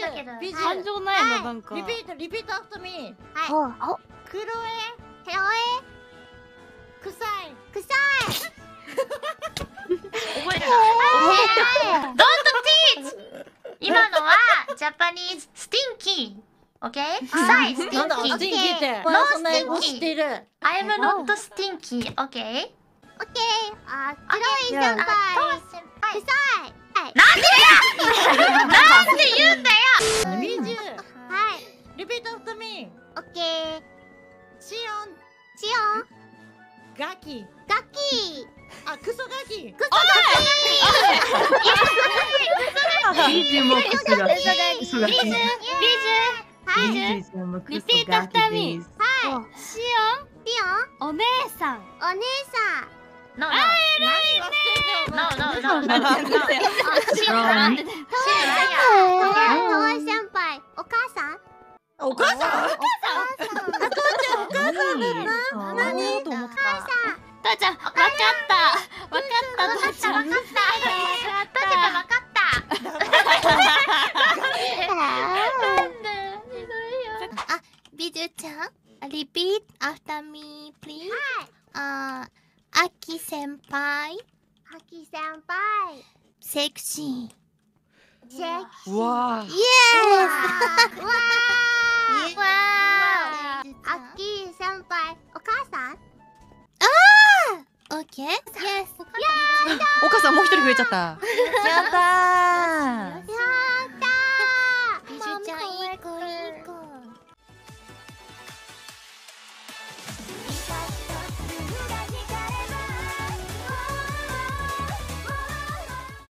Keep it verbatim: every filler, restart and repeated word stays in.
だけど。 ビジュ感情ないのなんか。 リピートリピートアフターミー。 はい。 お、お、 クロエヘロエ臭い。 臭い。 覚えてドントティーチ。今のはジャパニーズスティンキー。オッケー。臭いスティなんだンキー。 スティンキーって。 ノーそんな英語知っている。 I'm not stinky. オッケー。オッケー。あ、黒い先輩。トウ先輩。臭い。なんで言うんだよ。 ミージュはい。 リピートアフターミー。 オッケー。 シオンシオン。 ガキ。 ガッキー。 あ、クソガキ。 クソガキー。 ビジュもクソが。クソが。 ビジュ。ビジュ。はい。 ビジュもクソリピートアフターミーです。 はい。 シシオン。 オンお姉さん。 お姉さん。No, no. 何 No, が no, no. なんて言うんだよ。 シオン。 なんでトウイ先輩。お母さん。 お母さん。 お母さん。 お母さんだな。何と思った。 父ちゃん、わかった。わかった、父ちゃん。 わかった。わかった。あ、ビジュちゃん。Repeat after me, please. あ、アキ先輩。アキ先輩。セクシー。セクシー。 わあ。 イエス。わー。わー。アッキー先輩、お母さん。ああ。オッケー。イエス。 お母さんもう一人増えちゃった。 やった